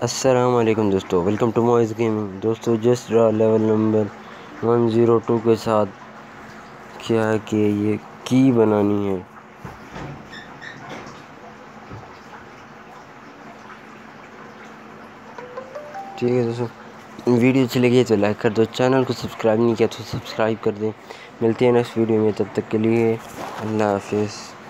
अस्सलाम वालेकुम दोस्तों, वेलकम टू मॉइज़ गेमिंग। दोस्तों जस्ट ड्रा लेवल नंबर 102 के साथ क्या है कि ये की बनानी है। ठीक है दोस्तों, वीडियो अच्छी लगी तो लाइक कर दो, चैनल को सब्सक्राइब नहीं किया तो सब्सक्राइब कर दें। मिलते हैं नेक्स्ट वीडियो में, तब तक के लिए अल्लाह हाफिज़।